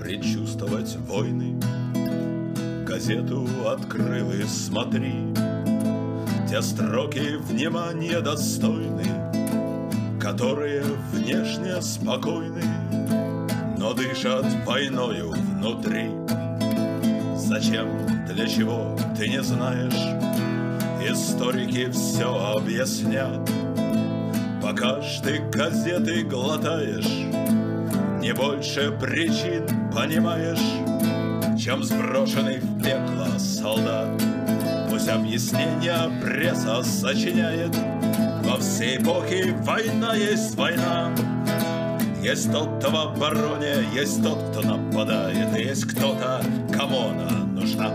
предчувствовать войны. Газету открыл и смотри, те строки внимания достойны, которые внешне спокойны, но дышат войною внутри. Зачем, для чего, ты не знаешь, историки все объяснят. Пока ж ты газеты глотаешь, не больше причин понимаешь, чем сброшенный в пекло солдат. Пусть объяснения пресса сочиняет, во всей эпохе война есть война. Есть тот, кто в обороне, есть тот, кто нападает, и есть кто-то, кому она нужна.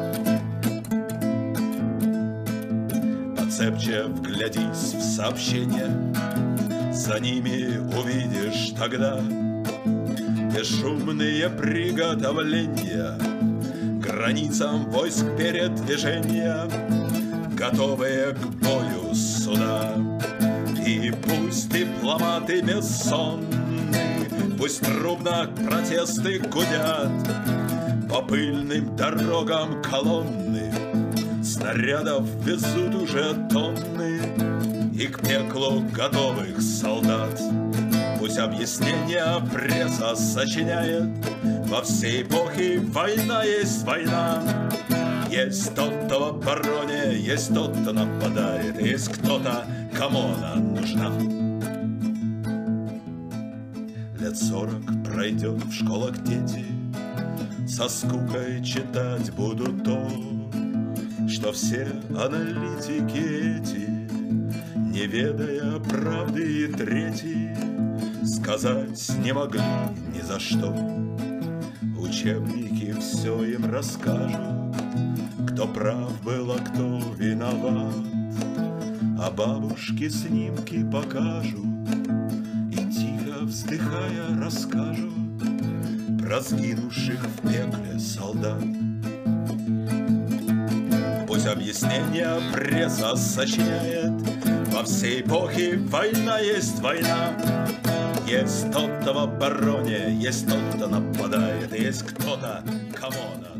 Поцепче вглядись в сообщения, за ними увидишь тогда бесшумные приготовления границам войск передвижения, готовые к бою суда. И пусть дипломаты бессонны, пусть трубно протесты гудят, по пыльным дорогам колонны снарядов везут уже тонны, и к пеклу готовых солдат. Пусть объяснения пресса сочиняет, во всей эпохе война есть война. Есть тот, кто в обороне, есть тот, кто нападает, есть кто-то, кому она нужна. Лет 40 пройдет в школах дети, со скукой читать будут то, что все аналитики эти, не ведая правды и трети, сказать не могли ни за что. Учебники все им расскажут, кто прав был, а кто виноват, а бабушки снимки покажут и, тихо вздыхая, расскажут про сгинувших в пекле солдат. Пусть объяснения пресса сочиняет, во всей эпохе война есть война. Есть тот, кто в обороне, есть тот, кто нападает, есть кто-то, кому она